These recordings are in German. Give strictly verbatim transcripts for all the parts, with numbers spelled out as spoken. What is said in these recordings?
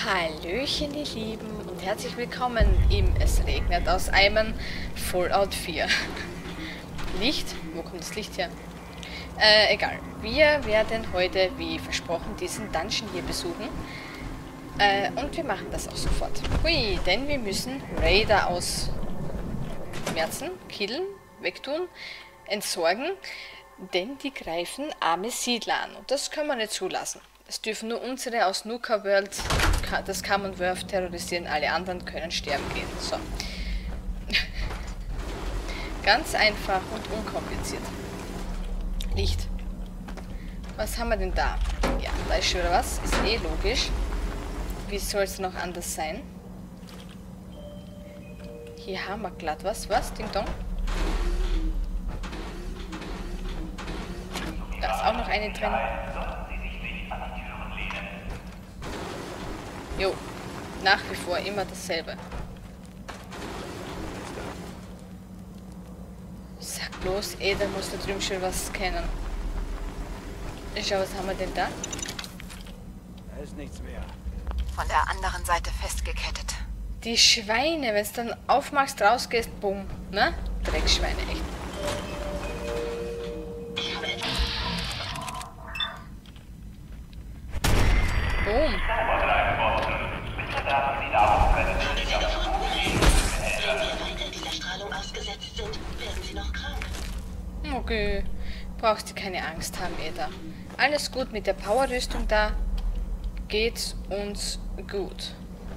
Hallöchen, ihr Lieben, und herzlich willkommen im Es regnet aus Eimern Fallout vier. Licht? Wo kommt das Licht her? Äh, egal. Wir werden heute, wie versprochen, diesen Dungeon hier besuchen. Äh, und wir machen das auch sofort. Hui, denn wir müssen Raider ausmerzen, killen, wegtun, entsorgen, denn die greifen arme Siedler an. Und das können wir nicht zulassen. Es dürfen nur unsere aus Nuka World, das Commonwealth, terrorisieren. Alle anderen können sterben gehen. So. Ganz einfach und unkompliziert. Licht. Was haben wir denn da? Ja, da ist schon wieder was. Ist eh logisch. Wie soll es noch anders sein? Hier haben wir glatt was. Was? Ding Dong? Da ist auch noch eine drin. Jo, nach wie vor immer dasselbe. Sag bloß, ey, da muss da drüben schon was kennen. Schau, was haben wir denn da? Da ist nichts mehr. Von der anderen Seite festgekettet. Die Schweine, wenn du dann aufmachst, rausgehst, bumm, ne? Dreckschweine, echt. Boom. Okay, brauchst du keine Angst haben, Eda. Alles gut mit der Powerrüstung da. Geht's uns gut.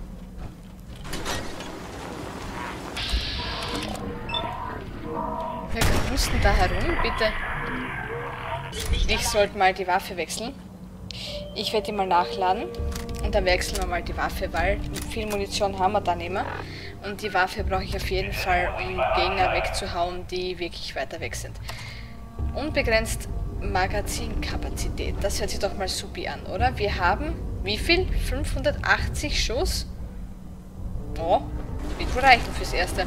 Wer muss denn da herum, bitte? Ich sollte mal die Waffe wechseln. Ich werde die mal nachladen und dann wechseln wir mal die Waffe, weil viel Munition haben wir da nicht mehr. Und die Waffe brauche ich auf jeden Fall, um Gegner wegzuhauen, die wirklich weiter weg sind. Unbegrenzt Magazinkapazität. Das hört sich doch mal supi an, oder? Wir haben, wie viel? fünfhundertachtzig Schuss? Oh, wird wohl reichen fürs Erste.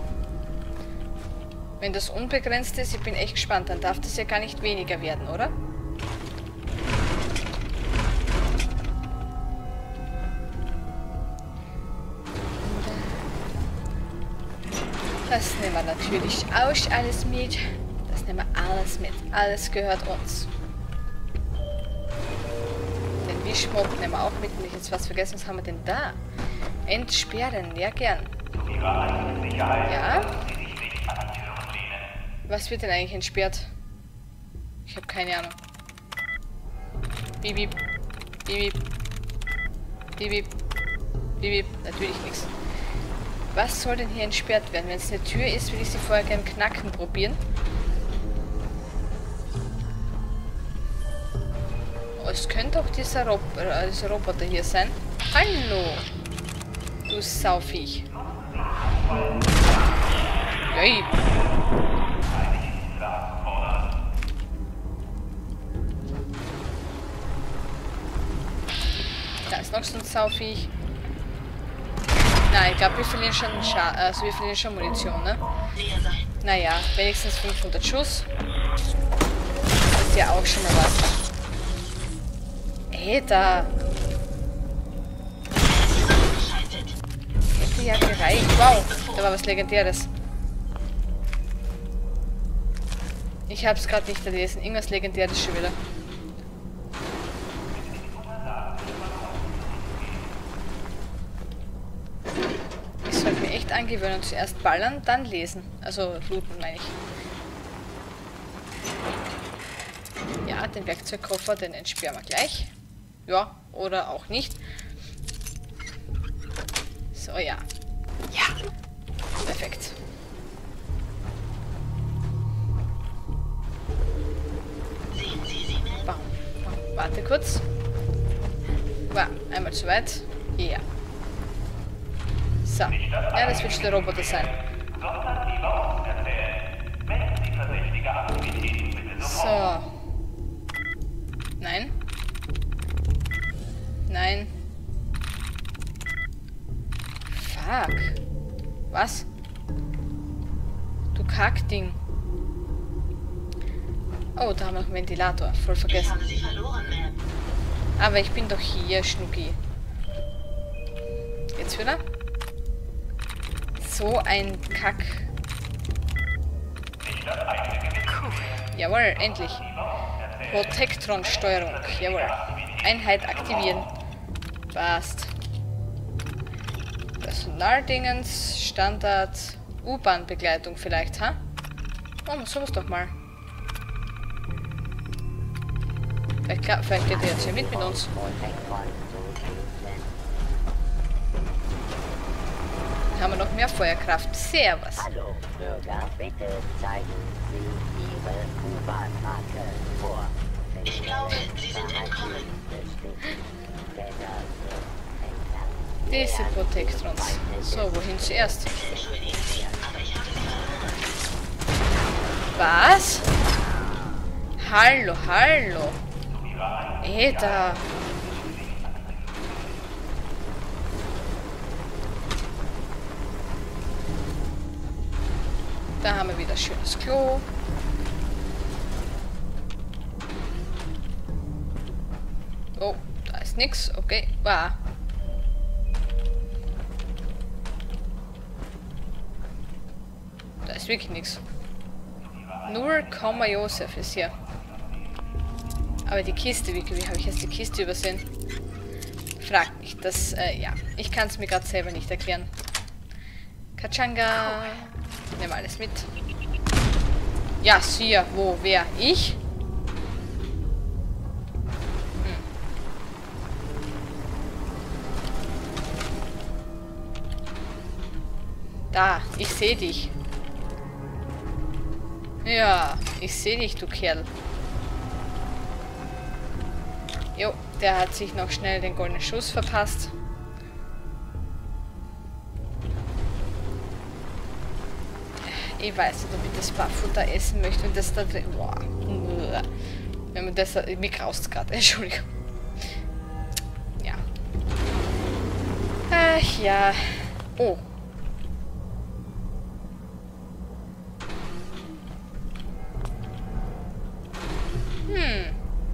Wenn das unbegrenzt ist, ich bin echt gespannt, dann darf das ja gar nicht weniger werden, oder? Das nehmen wir natürlich auch alles mit. Das nehmen wir alles mit. Alles gehört uns. Den Wischmopp nehmen wir auch mit. Und ich jetzt was vergessen. Was haben wir denn da? Entsperren. Ja, gern. Ja? Was wird denn eigentlich entsperrt? Ich habe keine Ahnung. Bip, bip. Bip, bip. Bip, bip. Natürlich nichts. Was soll denn hier entsperrt werden? Wenn es eine Tür ist, will ich sie vorher gerne knacken probieren. Oh, es könnte auch dieser, Rob äh, dieser Roboter hier sein. Hallo! Du Sauviech. Hey. Da ist noch so ein Sauviech. Nein, ich glaube, wir verlieren schon Scha also wir verlieren schon Munition, ne? Naja, wenigstens fünfhundert Schuss. Das ist ja auch schon mal was. Ey, da. Hätte ja gereicht. Wow, da war was Legendäres. Ich hab's gerade nicht gelesen. Irgendwas Legendäres schon wieder. Angewöhnen, zuerst ballern, dann lesen. Also looten, meine ich. Ja, den Werkzeugkoffer, den entsperren wir gleich. Ja, oder auch nicht. So, ja. Ja. Perfekt. Bam, bam. Warte kurz. Wow, einmal zu weit. Ja. So. Ja, das wird schon der Roboter sein. So. Nein. Nein. Fuck. Was? Du Kackding. Oh, da haben wir noch einen Ventilator. Voll vergessen. Aber ich bin doch hier, Schnucki. jetzt wieder. So ein Kack. Cool. Jawohl, endlich. Protektron-Steuerung. Jawohl. Einheit aktivieren. Passt. Personaldingens, Standard, U-Bahn-Begleitung vielleicht, ha? Oh, sowas doch mal. Vielleicht, klar, vielleicht geht er jetzt hier mit mit uns. Dann haben wir noch mehr Feuerkraft. Servus. Hallo Bürger, bitte zeigen Sie Ihre U-Bahn-Karte vor. Ich glaube, Sie sind entkommen. Diese Protektrons. So, wohin zuerst? Entschuldigen Sie, aber ich habe Sie verloren. Was? Hallo, hallo. Eta. Da haben wir wieder schönes Klo. Oh, da ist nix. Okay, wow. Da ist wirklich nichts. Nur Komma Josef ist hier. Aber die Kiste, wie, wie habe ich jetzt die Kiste übersehen? Fragt mich. Das, äh, ja. Ich kann es mir gerade selber nicht erklären. Kachanga. Nehmen alles mit. Ja, sie, wo, wer? Ich? Hm. Da, ich sehe dich. Ja, ich sehe dich, du Kerl. Jo, der hat sich noch schnell den goldenen Schuss verpasst. Ich weiß nicht, ob ich das Barfutter essen möchte, wenn das da drin... Boah. Wenn man das... Mir graust gerade, Entschuldigung. Ja. Ach ja. Oh. Hm.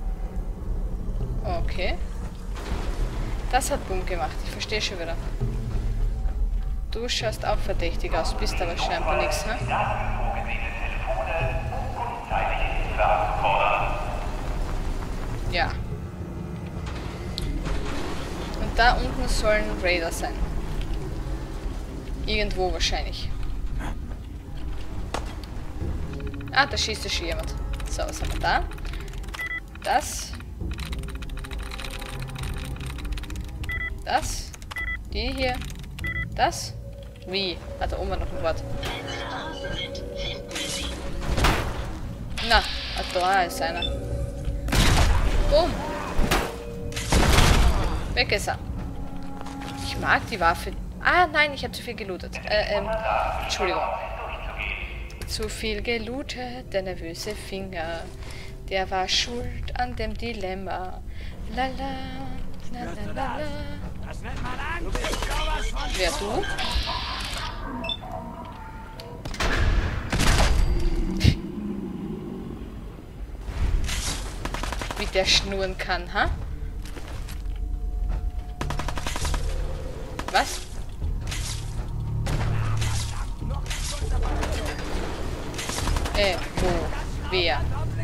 Okay. Das hat Bumm gemacht. Ich verstehe schon wieder. Du schaust auch verdächtig aus, bist aber scheinbar nichts, ne? Ja. Und da unten sollen Raider sein. Irgendwo wahrscheinlich. Ah, da schießt schon jemand. So, was haben wir da? Das. Das. Die hier. Das. Wie? Hat da oben noch ein Wort. Na, ah, da ist einer. Boom. Weg ist er. Ich mag die Waffe. Ah, nein, ich habe zu viel gelootet. Äh, ähm, Entschuldigung. Zu viel gelootet, der nervöse Finger. Der war schuld an dem Dilemma. Lala, la la la la. Das nennt man an. Du bist sowas von... Wer, du? Wie der schnurren kann, ha? Was? Äh, wo? Wer?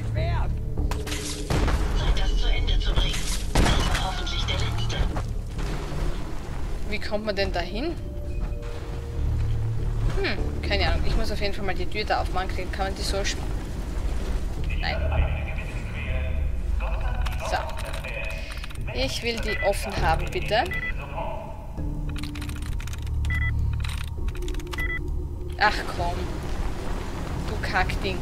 Das zu Ende zu bringen. Das war hoffentlich der letzte. Wie kommt man denn da hin? Hm, keine Ahnung. Ich muss auf jeden Fall mal die Tür da aufmachen. Kann man die so... Nein. So. Ich will die offen haben, bitte. Ach komm. Du Kackding.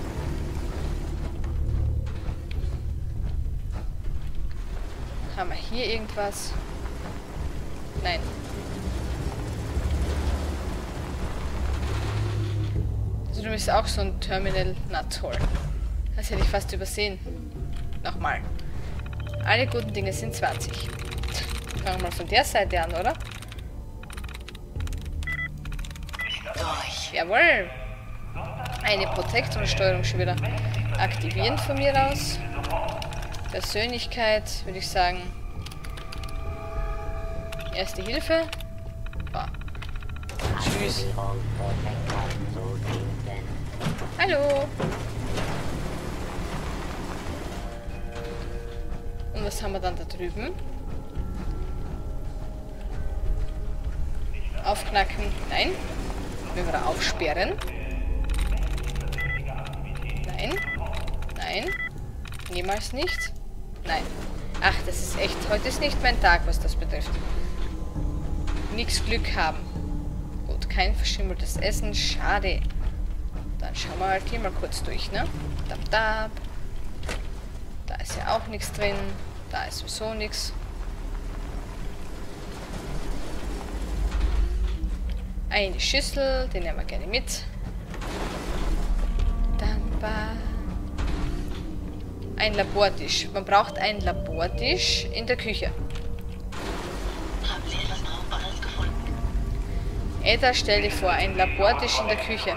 Haben wir hier irgendwas? Nein. Also du bist auch so ein Terminal. Na toll. Das hätte ich fast übersehen. Nochmal. Alle guten Dinge sind zwanzig. Fangen wir mal von der Seite an, oder? Durch. Jawohl. Eine Protektorsteuerung schon wieder aktivieren von mir aus. Persönlichkeit, würde ich sagen. Erste Hilfe. Ah. Tschüss. Aktivierung Protektor zu finden. Hallo. Und was haben wir dann da drüben? Aufknacken. Nein. Müssen wir aufsperren. Nein. Nein. Niemals nicht. Nein. Ach, das ist echt... Heute ist nicht mein Tag, was das betrifft. Nix Glück haben. Gut, kein verschimmeltes Essen. Schade. Dann schauen wir halt hier mal kurz durch, ne? Dab, dab. Da ist ja auch nichts drin. Da ist sowieso nichts. Eine Schüssel, die nehmen wir gerne mit. Dann war ein Labortisch. Man braucht einen Labortisch in der Küche. Haben Sie etwas Brauchbares gefunden? Edda, stell dir vor, ein Labortisch in der Küche.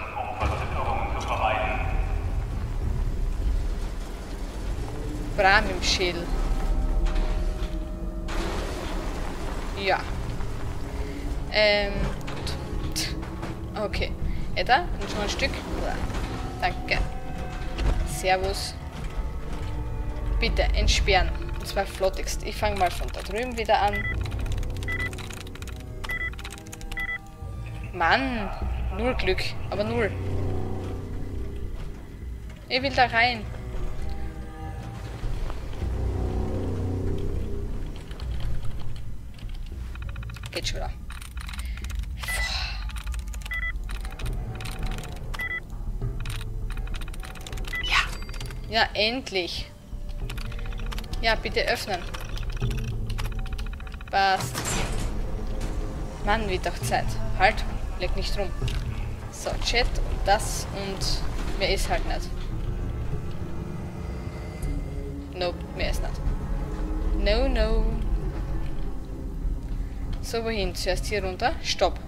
Bram im Schädel. Ja. Ähm. Okay. Edda, und schon ein Stück? Ja. Danke. Servus. Bitte, entsperren. Und zwar flottigst. Ich fange mal von da drüben wieder an. Mann. Null Glück. Aber null. Ich will da rein. Geht schon wieder. Ja, Ja, endlich. Ja, bitte öffnen. Passt. Mann, wird doch Zeit. Halt, leg nicht rum. So, Chat und das und mehr ist halt nicht. Nope, mehr ist nicht. No, no. So, wohin? Zuerst hier runter. Stopp.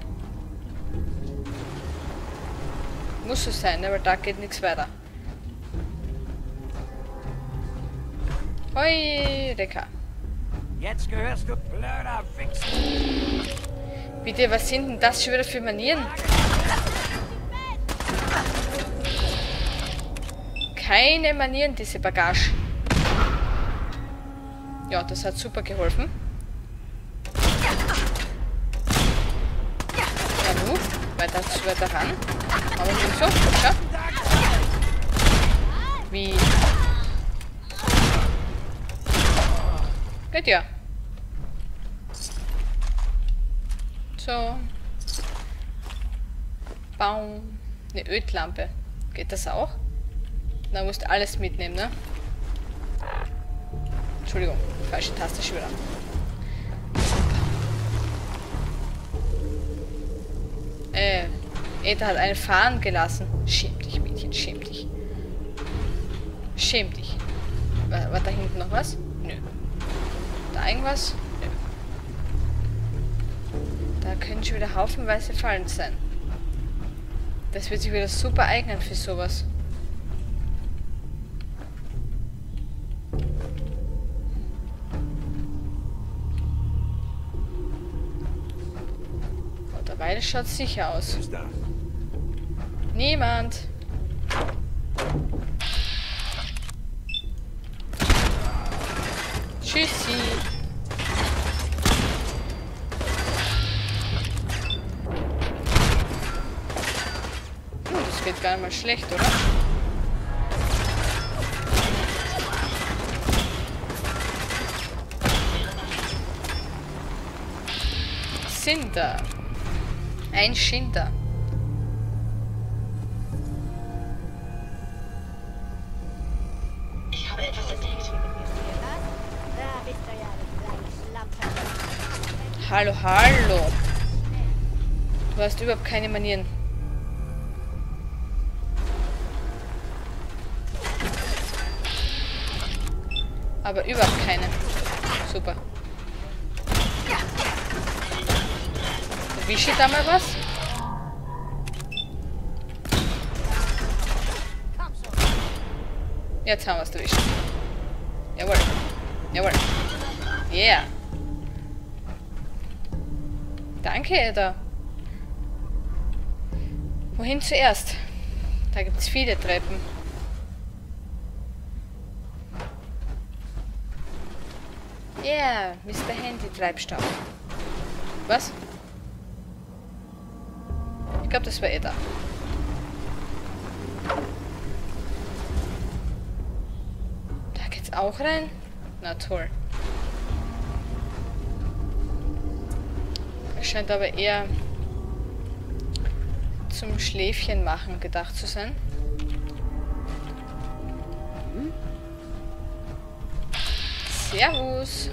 Muss so sein, ne? Weil da geht nichts weiter. Hoi, Reka. Jetzt gehörst du blöder Wichser. Bitte, was sind denn das schon wieder für Manieren? Keine Manieren, diese Bagage. Ja, das hat super geholfen. Ja, nu, weiter, weiter ran. Aber nicht so, schau. Wie? Geht ja. So. Baum. Eine Ödlampe. Geht das auch? Da musst du alles mitnehmen, ne? Entschuldigung, falsche Taste schon wieder. Äh, Edda hat einen fahren gelassen. Schäm dich, Mädchen, schäm dich. Schäm dich. War, war da hinten noch was? Nö. Da irgendwas? Nö. Da können schon wieder haufenweise Fallen sein. Das wird sich wieder super eignen für sowas. Oh, derweil schaut es sicher aus. Ist da. Niemand. Tschüssi. Hm, das geht gar nicht mal schlecht, oder? Cinder. Ein Schinder. Ich habe etwas entdeckt. Hallo, hallo. Du hast überhaupt keine Manieren. Aber überhaupt keine. Super. Erwische ich da mal was? Jetzt haben wir es erwischt. Jawohl. Jawohl. Yeah. Danke, Edda. Wohin zuerst? Da gibt es viele Treppen. Yeah, Mister Handy-Treibstaub. Was? Ich glaube, das war Edda. Da geht's auch rein? Na toll. Es scheint aber eher zum Schläfchen machen gedacht zu sein. Servus.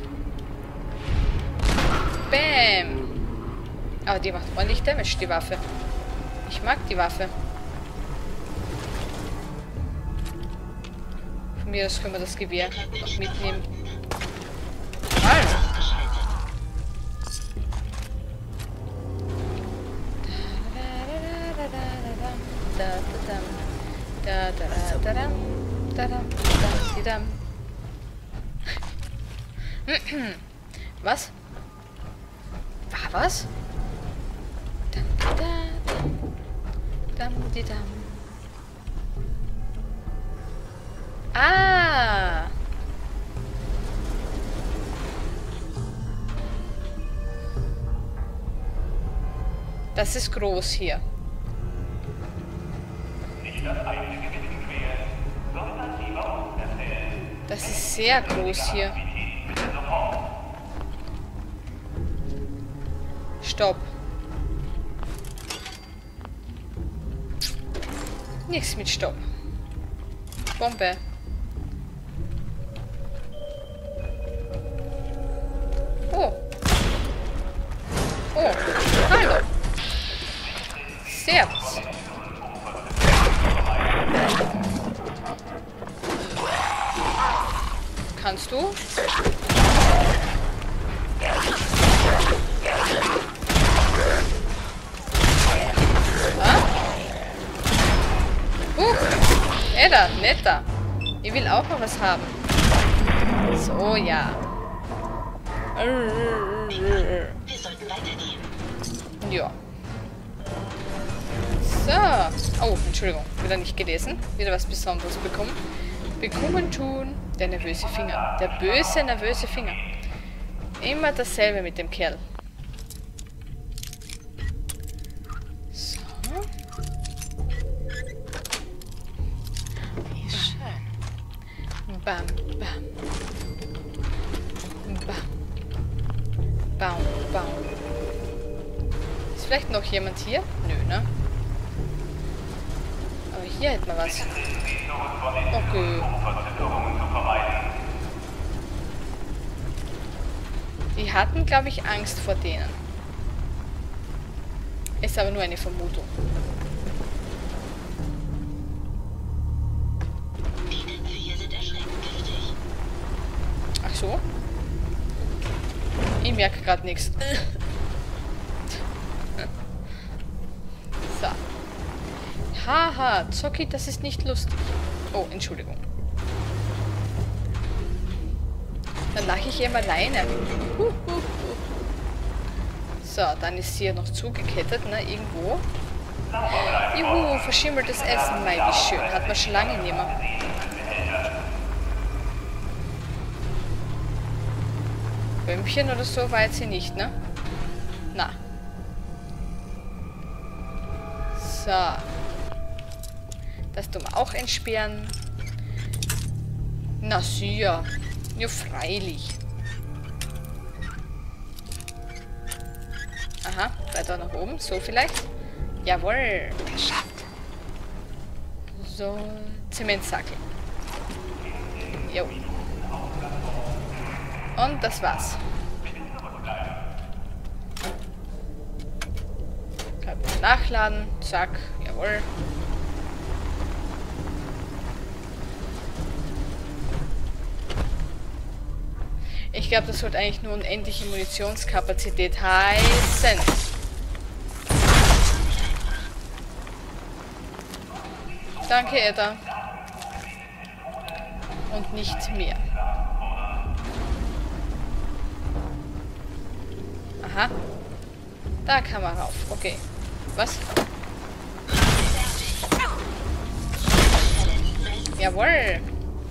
Bam. Aber die macht ordentlich Damage, die Waffe. Ich mag die Waffe. Von mir aus können wir das Gewehr noch mitnehmen. Also. Was? War was? Ah! Das ist groß hier. Das ist sehr groß hier. Stopp. Nichts mit Stopp. Bombe. Oh. Oh. Hallo. Servus. Kannst du? Ah? Uh, Edda, netter. Ich will auch mal was haben. So, ja. Wir sollten weitergehen. Ja. So. Oh, Entschuldigung. Wieder nicht gelesen. Wieder was Besonderes bekommen. Bekommen tun. Der nervöse Finger. Der böse, nervöse Finger. Immer dasselbe mit dem Kerl. So. Wie schön. Bam, bam. Bam. Baum, Baum. Ist vielleicht noch jemand hier? Nö, ne? Aber hier hätten wir was. Okay. Die hatten, glaube ich, Angst vor denen. Ist aber nur eine Vermutung. Die Dämpfe hier sind erschreckend giftig. Ach so? Ich merke gerade nichts. So. Haha, Zocki, das ist nicht lustig. Oh, Entschuldigung. Dann lache ich eben alleine. Huh, huh, huh. So, dann ist sie ja noch zugekettet, ne, irgendwo. Juhu, verschimmeltes Essen, mei, wie schön. Hat man schon lange nicht mehr. Bömmchen oder so war jetzt hier nicht, ne? Na. So. Das tun wir auch entsperren. Na sicher. Ja, freilich. Aha, weiter nach oben. So vielleicht. Jawohl. So, Zementsackel. Jo. Und das war's. Nachladen. Zack. Jawohl. Ich glaube, das sollte eigentlich nur unendliche Munitionskapazität heißen. Danke, Edda. Und nicht mehr. Aha. Da kann man rauf. Okay. Was? Jawohl.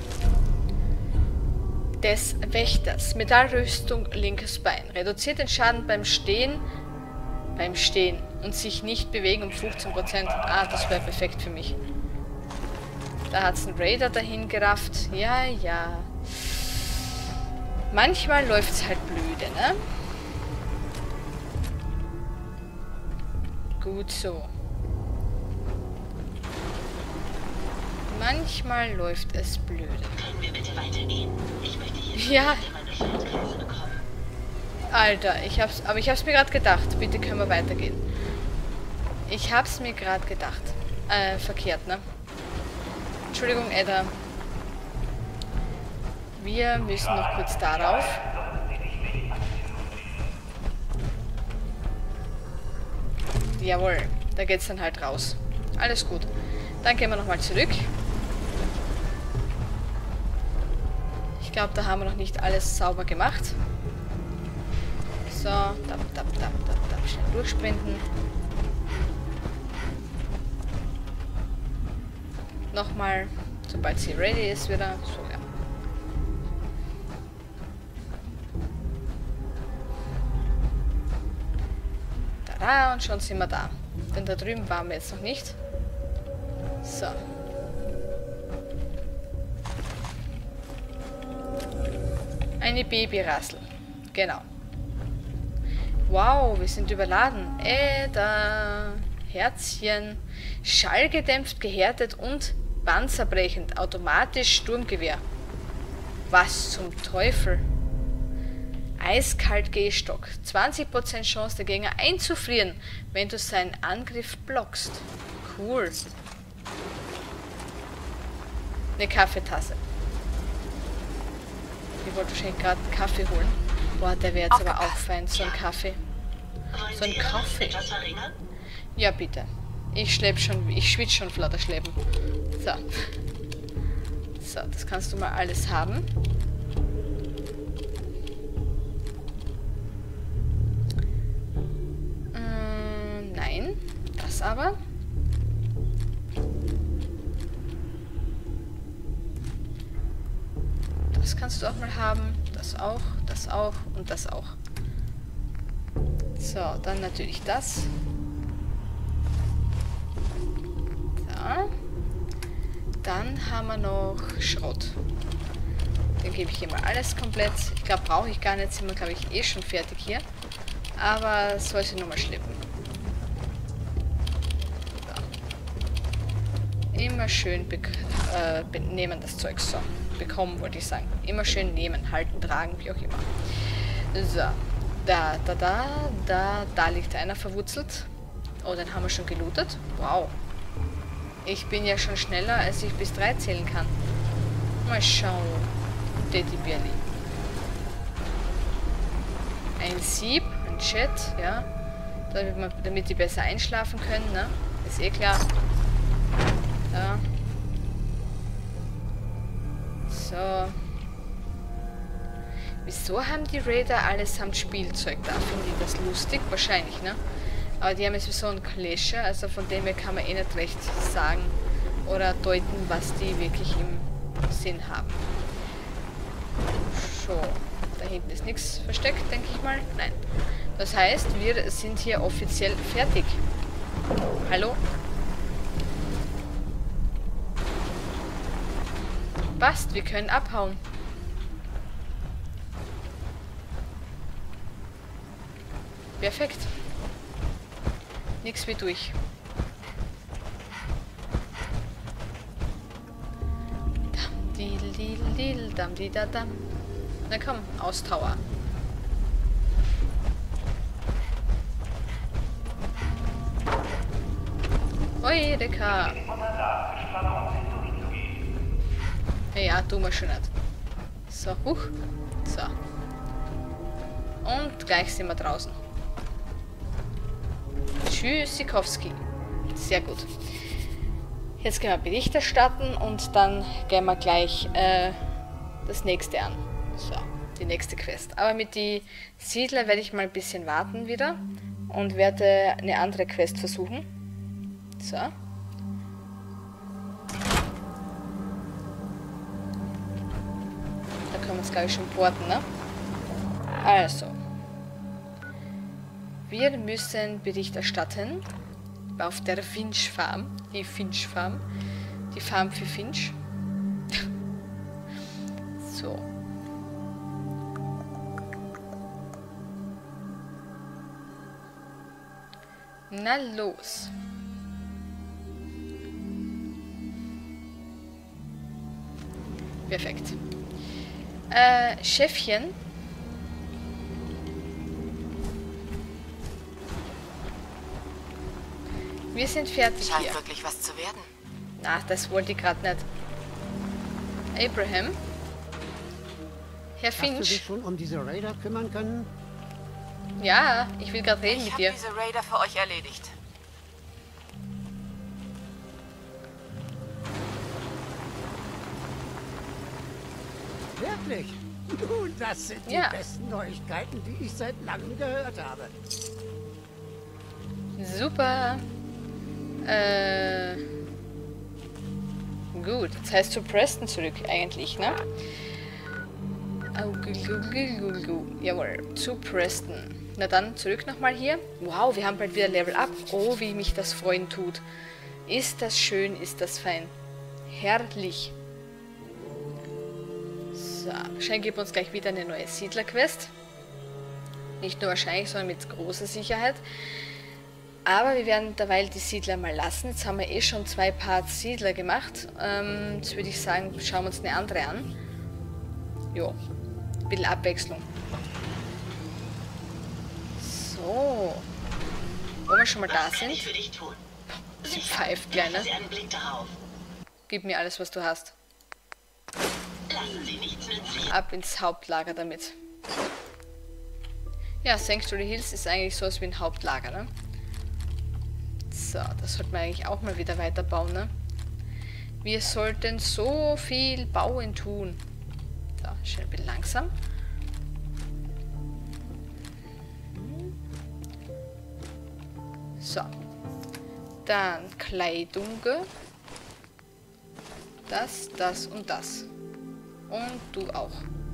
Des Wächters. Metallrüstung, linkes Bein. Reduziert den Schaden beim Stehen. Beim Stehen. Und sich nicht bewegen um fünfzehn Prozent. Ah, das wäre perfekt für mich. Da hat es einen Raider dahin gerafft. Ja, ja. Manchmal läuft es halt blöde, ne? Gut so. Manchmal läuft es blöde. Können wir bitte weitergehen? Ich möchte hier Ja. meine Schwertkreise bekommen. Alter, ich hab's, aber ich hab's mir gerade gedacht. Bitte können wir weitergehen. Ich hab's mir gerade gedacht. Äh, verkehrt, ne? Entschuldigung, Edda. Wir müssen noch kurz darauf. Jawohl, da geht's dann halt raus. Alles gut. Dann gehen wir nochmal zurück. Ich glaube, da haben wir noch nicht alles sauber gemacht. So, tap, tap, tap, tap, tap, schnell durchsprinten. Nochmal, sobald sie ready ist wieder. So, ja. Tada, und schon sind wir da. Denn da drüben waren wir jetzt noch nicht. So. Eine Babyrassel. Genau. Wow, wir sind überladen. Äh, da. Herzchen. Schallgedämpft, gehärtet und panzerbrechend. Automatisch Sturmgewehr. Was zum Teufel? Eiskalt Gehstock. zwanzig Prozent Chance, der Gegner einzufrieren, wenn du seinen Angriff blockst. Cool. Eine Kaffeetasse. Ich wollte wahrscheinlich gerade einen Kaffee holen. Boah, der wäre jetzt aber auch fein, so ein Kaffee. Wollen So ein Sie Ihre Lust Kaffee. etwas verringern? Ja, bitte. Ich schlepp schon, ich schwitze schon vor lauter Schleppen. So. So, das kannst du mal alles haben. Ähm, nein. Das aber. Das kannst du auch mal haben. Das auch, das auch und das auch. So, dann natürlich das. So. Dann haben wir noch Schrott. Den gebe ich hier mal alles komplett. Ich glaube, brauche ich gar nicht. Sind wir, glaube ich, eh schon fertig hier. Aber sollte nur mal schleppen. So. Immer schön äh, nehmen das Zeug. So. Bekommen, wollte ich sagen. Immer schön nehmen, halten, tragen, wie auch immer. So. Da, da, da, da, da liegt einer verwurzelt. Oh, den haben wir schon gelootet. Wow. Ich bin ja schon schneller, als ich bis drei zählen kann. Mal schauen. Teddybärli. Ein Sieb, ein Jet, ja. Damit, man, damit die besser einschlafen können, ne? Ist eh klar. Da. So. Wieso haben die Raider allesamt Spielzeug da? Finden die das lustig? Wahrscheinlich, ne? Aber die haben jetzt so einen Clasher, also von dem her kann man eh nicht recht sagen oder deuten, was die wirklich im Sinn haben. So, da hinten ist nichts versteckt, denke ich mal. Nein. Das heißt, wir sind hier offiziell fertig. Hallo? Passt, wir können abhauen. Perfekt. Nix wie durch. Dam, dil, dil, dil, dam, di, da, dam. Na komm, aus Tower. Eureka! Ja, tun wir schon nicht. So, huch. So. Und gleich sind wir draußen. Tschüssikowski. Sehr gut. Jetzt gehen wir Bericht erstatten und dann gehen wir gleich äh, das nächste an. So, die nächste Quest. Aber mit die Siedler werde ich mal ein bisschen warten wieder, und werde eine andere Quest versuchen. So. Da können wir uns, glaube ich, schon porten, ne? Also. Wir müssen Bericht erstatten auf der Finch Farm. Die Finch Farm. Die Farm für Finch. So. Na los. Perfekt. Äh, Chefchen. Wir sind fertig Scheint hier. wirklich was zu werden. Na, das wollte ich gerade nicht. Abraham. Herr Hast du dich Finch. schon um diese Raider kümmern können? Ja, ich will gerade reden Ich mit habe dir. diese Raider für euch erledigt. Wirklich? Nun, das sind die Ja. besten Neuigkeiten, die ich seit langem gehört habe. Super. Äh. Gut, jetzt heißt zu Preston zurück eigentlich, ne? Au, gu, gu, gu, gu, gu. Jawohl, zu Preston. Na dann, zurück nochmal hier. Wow, wir haben bald wieder Level Up. Oh, wie mich das freuen tut. Ist das schön, ist das fein. Herrlich. So, wahrscheinlich gibt uns gleich wieder eine neue Siedler-Quest. Nicht nur wahrscheinlich, sondern mit großer Sicherheit. Aber wir werden derweil die Siedler mal lassen. Jetzt haben wir eh schon zwei Parts Siedler gemacht. Ähm, jetzt würde ich sagen, schauen wir uns eine andere an. Jo, ein bisschen Abwechslung. So. Wo wir schon mal da Was kann ich sind. für dich tun? Sie pfeift, Kleine. Werfen Sie einen Blick darauf. Gib mir alles, was du hast. Lassen Sie nichts nützlich. Ab ins Hauptlager damit. Ja, Sanctuary Hills ist eigentlich sowas wie ein Hauptlager, ne? So, das sollten wir eigentlich auch mal wieder weiterbauen, ne? Wir sollten so viel bauen tun. So, schnell ein bisschen langsam. So. Dann Kleidung. Das, das und das. Und du auch.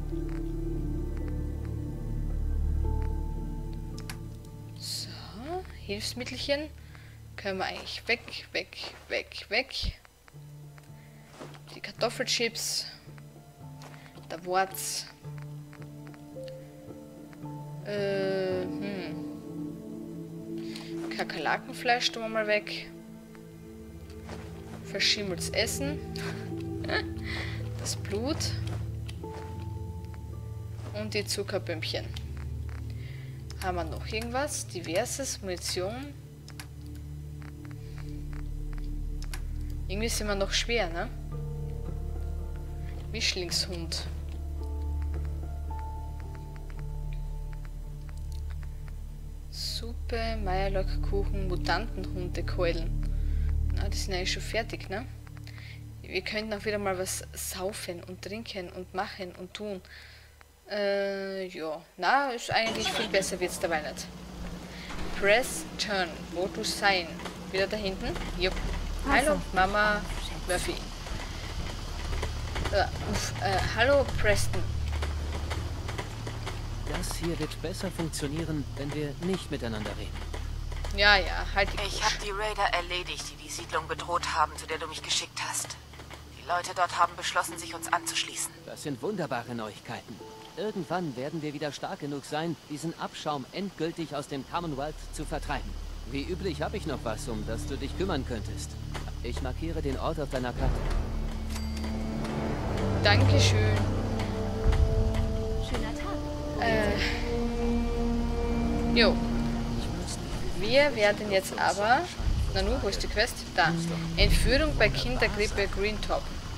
So, Hilfsmittelchen. Können wir eigentlich weg, weg, weg, weg. Die Kartoffelchips. Der Worts. Äh, hm. Kakerlakenfleisch tun wir mal weg. Verschimmeltes Essen. Das Blut. Und die Zuckerbömmchen. Haben wir noch irgendwas? Diverses, Munition. Irgendwie sind wir noch schwer, ne? Mischlingshund. Suppe, Meierlockkuchen, Mutantenhundekeulen. Na, die sind eigentlich schon fertig, ne? Wir könnten auch wieder mal was saufen und trinken und machen und tun. Äh, ja. Na, ist eigentlich viel besser wird's dabei nicht. Press Turn. Wo du sein? Wieder da hinten? Jupp. Hallo, Mama Murphy. Äh, uff, äh, hallo, Preston. Das hier wird besser funktionieren, wenn wir nicht miteinander reden. Ja, ja, halt die Ich habe die Raider erledigt, die die Siedlung bedroht haben, zu der du mich geschickt hast. Die Leute dort haben beschlossen, sich uns anzuschließen. Das sind wunderbare Neuigkeiten. Irgendwann werden wir wieder stark genug sein, diesen Abschaum endgültig aus dem Commonwealth zu vertreiben. Wie üblich habe ich noch was, um das du dich kümmern könntest. Ich markiere den Ort auf deiner Karte. Dankeschön. Schöner Tag. Äh. Jo. Wir werden jetzt aber... Nanu, wo ist die Quest? Da. Entführung bei Kindergrippe Green Top.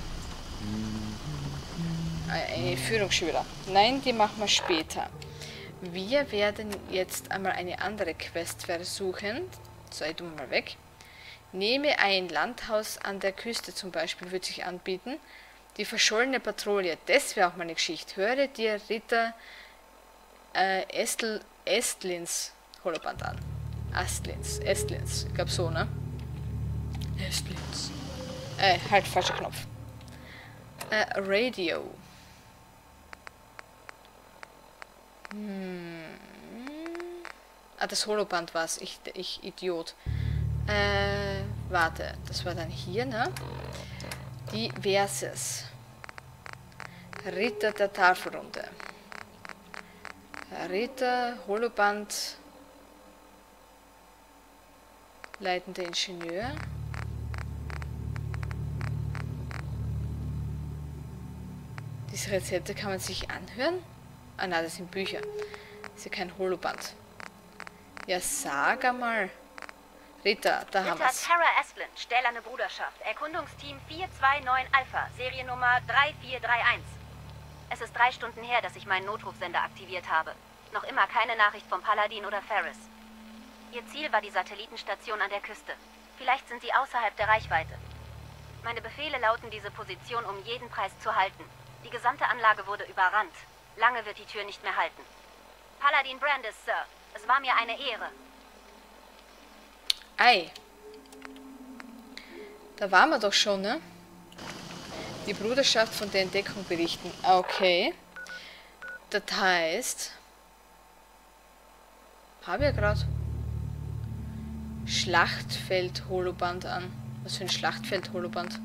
Eine Entführung schon wieder. Nein, die machen wir später. Wir werden jetzt einmal eine andere Quest versuchen. So, ich tue mal weg. Nehme ein Landhaus an der Küste zum Beispiel, würde sich anbieten. Die verschollene Patrouille, das wäre auch mal eine Geschichte. Höre dir Ritter äh, Estl, Estlins Holoband an. Astlins. Estlins. Ich glaube so, ne? Estlins. Äh, halt, falscher Knopf. Äh, Radio. Hm. Ah, das Holoband war's. Ich, ich Idiot. Äh, warte. Das war dann hier, ne? Diverses. Ritter der Tafelrunde. Ritter, Holoband, leitender Ingenieur. Diese Rezepte kann man sich anhören? Ah nein, das sind Bücher. Das ist ja kein Holoband. Ja, sag einmal. Ritter, da haben Ritter wir's. Tara Asplin, stählerne Bruderschaft. Erkundungsteam vier zwei neun Alpha, Seriennummer drei vier drei eins. Es ist drei Stunden her, dass ich meinen Notrufsender aktiviert habe. Noch immer keine Nachricht vom Paladin oder Ferris. Ihr Ziel war die Satellitenstation an der Küste. Vielleicht sind sie außerhalb der Reichweite. Meine Befehle lauten, diese Position um jeden Preis zu halten. Die gesamte Anlage wurde überrannt. Lange wird die Tür nicht mehr halten. Paladin Brandis, Sir. Es war mir eine Ehre. Ei. Da waren wir doch schon, ne? Die Bruderschaft von der Entdeckung berichten. Okay. Das heißt... Habe ich ja gerade. Schlachtfeld-Holoband an. Was für ein Schlachtfeld-Holoband?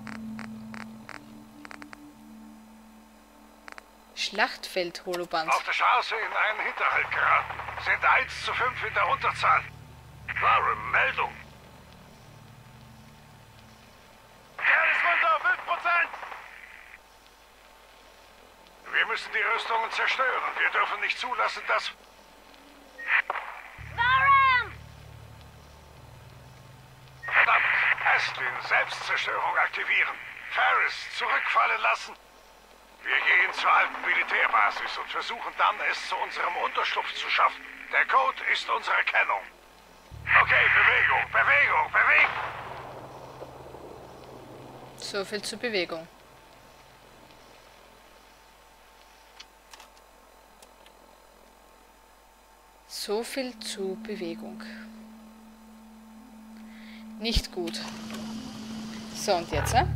Schlachtfeld-Holoband. Auf der Straße in einen Hinterhalt geraten. Sind eins zu fünf in der Unterzahl. Klare Meldung. Der ist runter, fünf Prozent. Wir müssen die Rüstungen zerstören. Wir dürfen nicht zulassen, dass... Warum? Verdammt! Astlin, Selbstzerstörung aktivieren. Ferris, zurückfallen lassen. Wir gehen zur alten Militärbasis und versuchen dann, es zu unserem Unterschlupf zu schaffen. Der Code ist unsere Kennung. Okay, Bewegung, Bewegung, Bewegung! So viel zur Bewegung. So viel zu Bewegung. Nicht gut. So, und jetzt, äh?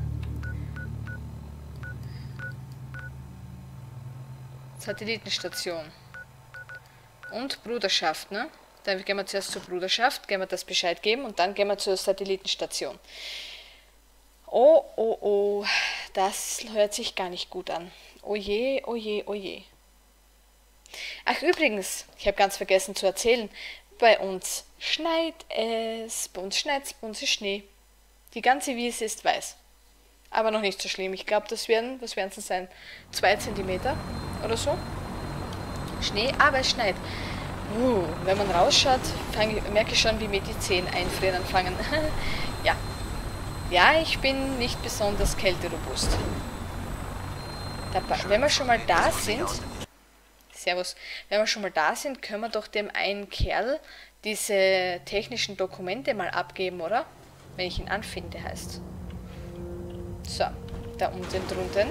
Satellitenstation. Und Bruderschaft, ne? Dann gehen wir zuerst zur Bruderschaft, gehen wir das Bescheid geben und dann gehen wir zur Satellitenstation. Oh, oh, oh, das hört sich gar nicht gut an. Oh je, oh je, oh je. Ach übrigens, ich habe ganz vergessen zu erzählen, bei uns schneit es, bei uns schneit es, bei uns ist Schnee. Die ganze Wiese ist weiß. Aber noch nicht so schlimm. Ich glaube, das werden, was werden es sein? Zwei Zentimeter oder so. Schnee, aber es schneit. Uh, wenn man rausschaut, fang, merke ich schon, wie mir die Zehen einfrieren anfangen. Ja. Ja, ich bin nicht besonders kälterobust. Dabei, wenn wir schon mal da sind... Servus. Wenn wir schon mal da sind, können wir doch dem einen Kerl diese technischen Dokumente mal abgeben, oder? Wenn ich ihn anfinde, heißt. So, da unten drunten.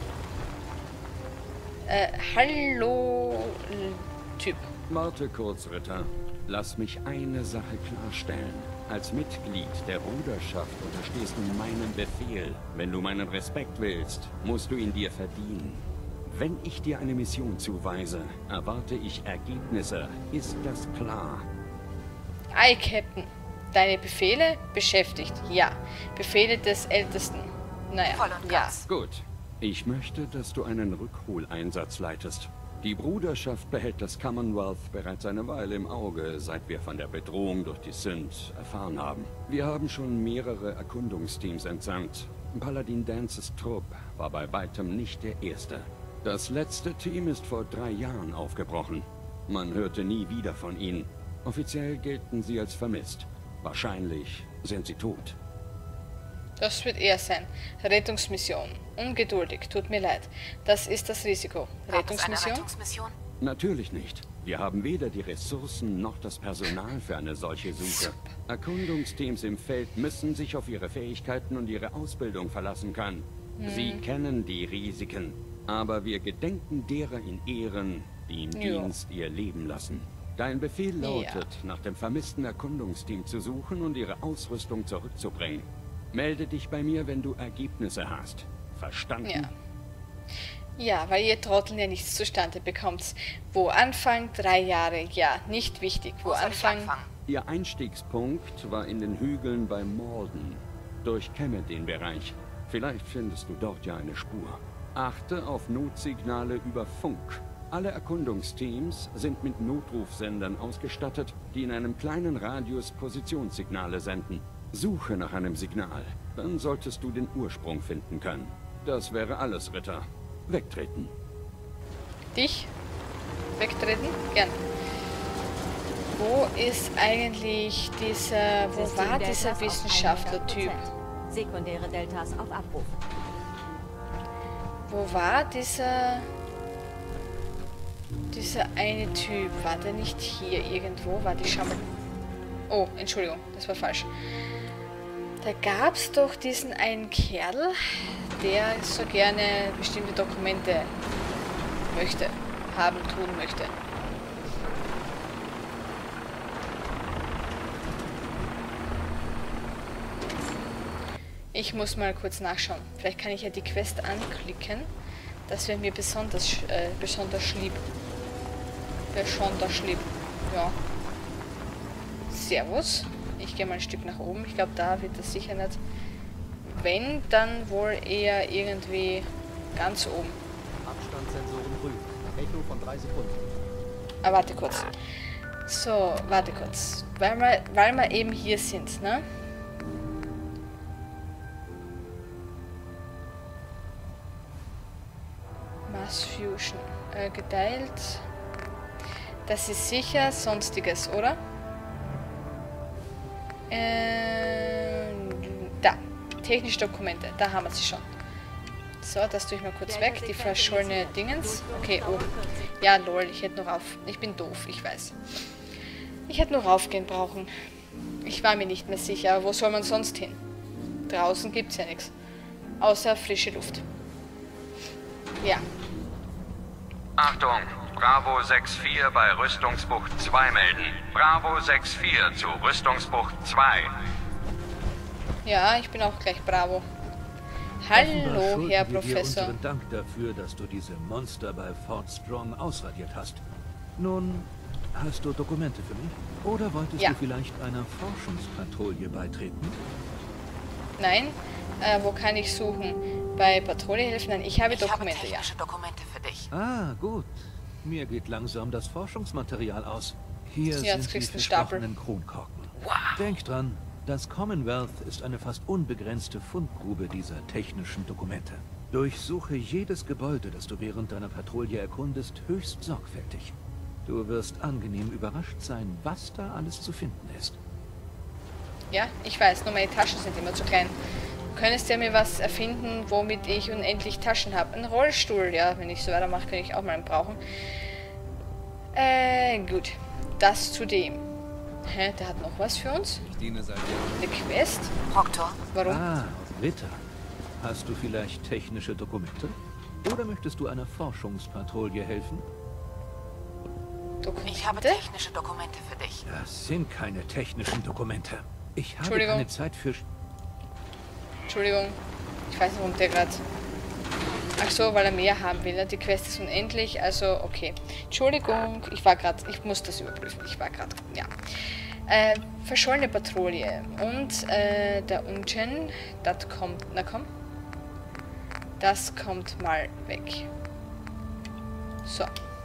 Äh, hallo, Typ. Warte kurz, Ritter. Lass mich eine Sache klarstellen. Als Mitglied der Bruderschaft unterstehst du meinem Befehl. Wenn du meinen Respekt willst, musst du ihn dir verdienen. Wenn ich dir eine Mission zuweise, erwarte ich Ergebnisse. Ist das klar? Ei, Captain. Deine Befehle? Beschäftigt. Ja. Befehle des Ältesten. Naja, Voll und ja. ganz. Gut. Ich möchte, dass du einen Rückholeinsatz leitest. Die Bruderschaft behält das Commonwealth bereits eine Weile im Auge, seit wir von der Bedrohung durch die Synth erfahren haben. Wir haben schon mehrere Erkundungsteams entsandt. Paladin Dances Trupp war bei weitem nicht der erste. Das letzte Team ist vor drei Jahren aufgebrochen. Man hörte nie wieder von ihnen. Offiziell gelten sie als vermisst. Wahrscheinlich sind sie tot. Das wird er sein. Rettungsmission. Ungeduldig. Tut mir leid. Das ist das Risiko. Gab es eine Rettungsmission? Rettungsmission? Natürlich nicht. Wir haben weder die Ressourcen noch das Personal für eine solche Suche. Erkundungsteams im Feld müssen sich auf ihre Fähigkeiten und ihre Ausbildung verlassen können. Sie kennen die Risiken. Aber wir gedenken derer in Ehren, die im Ja. Dienst ihr Leben lassen. Dein Befehl lautet, ja. nach dem vermissten Erkundungsteam zu suchen und ihre Ausrüstung zurückzubringen. Melde dich bei mir, wenn du Ergebnisse hast. Verstanden? Ja. Ja, weil ihr Trotteln ja nichts zustande bekommt. Wo Anfang? Drei Jahre. Ja, nicht wichtig. Wo, Wo Anfang? Ihr Einstiegspunkt war in den Hügeln bei Malden. Durchkämme den Bereich. Vielleicht findest du dort ja eine Spur. Achte auf Notsignale über Funk. Alle Erkundungsteams sind mit Notrufsendern ausgestattet, die in einem kleinen Radius Positionssignale senden. Suche nach einem Signal. Dann solltest du den Ursprung finden können. Das wäre alles, Ritter. Wegtreten. Dich? Wegtreten? Gern. Wo ist eigentlich dieser... Wo System war Deltas dieser Wissenschaftler-Typ? Sekundäre Deltas auf Abruf. Wo war dieser... Dieser eine Typ? War der nicht hier irgendwo? Warte, ich schau mal. Oh, Entschuldigung, das war falsch. Da gab es doch diesen einen Kerl, der so gerne bestimmte Dokumente möchte, haben, tun möchte. Ich muss mal kurz nachschauen. Vielleicht kann ich ja die Quest anklicken. Das wäre mir besonders, äh, besonders lieb. Besonders lieb. Ja. Servus. Ich gehe mal ein Stück nach oben. Ich glaube, da wird das sicher nicht. Wenn, dann wohl eher irgendwie ganz oben. Abstandssensoren grün. Echo von drei Sekunden. Ah, warte kurz. So, warte kurz. Weil wir, weil wir eben hier sind, ne? Mass Fusion. Äh, geteilt. Das ist sicher Sonstiges, oder? Äh, da. Technische Dokumente. Da haben wir sie schon. So, das tue ich mal kurz weg. Die verschollene Dingens. Okay, oben. Ja, lol. Ich hätte noch rauf. Ich bin doof, ich weiß. Ich hätte nur raufgehen brauchen. Ich war mir nicht mehr sicher. Aber wo soll man sonst hin? Draußen gibt's ja nichts. Außer frische Luft. Ja. Achtung! Bravo sechs vier bei Rüstungsbucht zwei melden. Bravo sechs vier zu Rüstungsbucht zwei. Ja, ich bin auch gleich Bravo. Hallo, Herr Professor. Unseren Dank dafür, dass du diese Monster bei Fort Strong ausradiert hast. Nun, hast du Dokumente für mich? Oder wolltest ja. du vielleicht einer Forschungspatrouille beitreten? Nein. Äh, wo kann ich suchen? Bei Patrouille helfen? Nein, ich habe ich Dokumente, habe technische ja. Dokumente für dich. Ah, gut. Mir geht langsam das Forschungsmaterial aus. Hier ja, sind die versprochenen Kronkorken. Wow. Denk dran, das Commonwealth ist eine fast unbegrenzte Fundgrube dieser technischen Dokumente. Durchsuche jedes Gebäude, das du während deiner Patrouille erkundest, höchst sorgfältig. Du wirst angenehm überrascht sein, was da alles zu finden ist. Ja, ich weiß, nur meine Taschen sind immer zu klein. Könntest du ja mir was erfinden, womit ich unendlich Taschen habe? Ein Rollstuhl, ja, wenn ich so weitermache, kann ich auch mal einen brauchen. Äh, gut. Das zu dem. Hä, der hat noch was für uns? Eine Quest? Proctor. Warum? Ah, Ritter. Hast du vielleicht technische Dokumente? Oder möchtest du einer Forschungspatrouille helfen? Dokumente? Ich habe technische Dokumente für dich. Das sind keine technischen Dokumente. Ich habe keine Zeit für... Entschuldigung, ich weiß nicht, warum der gerade... Ach so, weil er mehr haben will. Ne? Die Quest ist unendlich, also okay. Entschuldigung, ich war gerade... Ich muss das überprüfen. Ich war gerade... Ja. Äh, verschollene Patrouille. Und äh, der Unchen, das kommt... Na komm. Das kommt mal weg. So.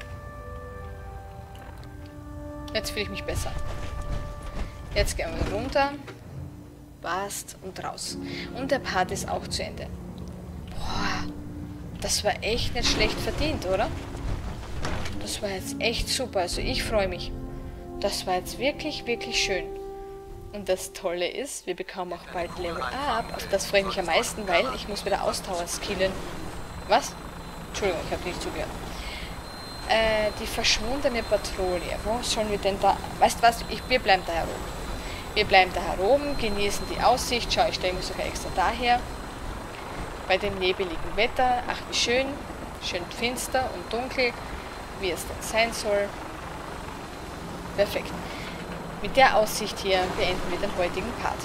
Jetzt fühle ich mich besser. Jetzt gehen wir runter. Passt und raus. Und der Part ist auch zu Ende. Boah, das war echt nicht schlecht verdient, oder? Das war jetzt echt super. Also ich freue mich. Das war jetzt wirklich, wirklich schön. Und das Tolle ist, wir bekommen auch bald Level Up. Auf das freue ich mich am meisten, weil ich muss wieder Ausdauer skillen. Was? Entschuldigung, ich habe nicht zugehört. Äh, die verschwundene Patrouille. Wo sollen wir denn da... Weißt du was? Ich, wir bleiben da herum. Wir bleiben da heroben, genießen die Aussicht. Schau, ich stelle mich sogar extra daher. Bei dem nebeligen Wetter. Ach, wie schön. Schön finster und dunkel, wie es dann sein soll. Perfekt. Mit der Aussicht hier beenden wir den heutigen Part.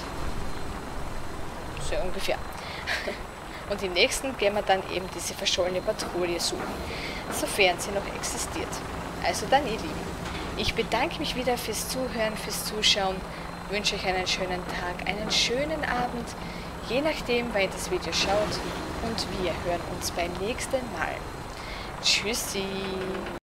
So ungefähr. Und im nächsten gehen wir dann eben diese verschollene Patrouille suchen, sofern sie noch existiert. Also dann, ihr Lieben, ich bedanke mich wieder fürs Zuhören, fürs Zuschauen, wünsche euch einen schönen Tag, einen schönen Abend, je nachdem, wann ihr das Video schaut, und wir hören uns beim nächsten Mal. Tschüssi!